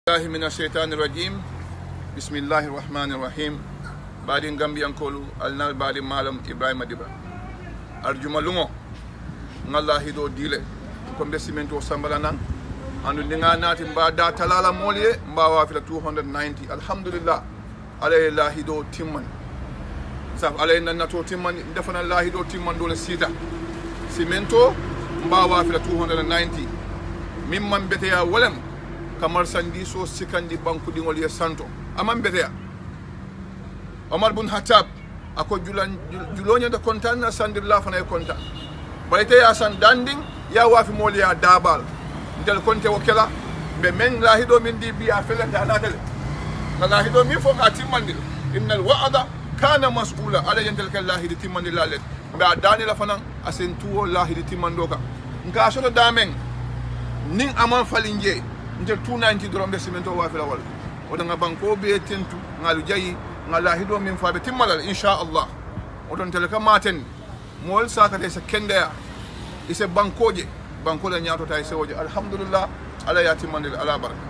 الله من الشيطان الرجيم بسم الله الرحمن الرحيم بعدين غامبي انكولو النال بعد مالم ابراهيم ديبا ارجuma lungo ngalla hido dile ko investimento sambala nan andu ndinga nati mbada talala molye mbawa fila 290 alhamdulillah alayhi la hido timman saf alayhi nan nato timman defana la hido timman dole sita cemento mbawa fila 290 mimman beteya wolem kamar sandi so sikandi banku dingol ye santo amam beteya Omar bun Khattab ako julonya da kontan na sandir la fana kontan bayte ya san danding ya wafi moliya dabal ndel konte wokela be men la hido min di biya fele da natal la hido mi fo ka timmandil innal wa'ada kana mas'ula ala yandal kal la hido timmandil la let be adani la fana asentuo la hido timmandoka nka so da men nin aman falinje ndel 290 drombe cemento wafi la wal oda nga banko be tentu ngalu jayi ngala hido min fa be timmalal insha Allah odon teleka maten mol sakate sa kenda ise bankoje banko la nyaato tay sewoje alhamdulillah ala yatimandil ala baraka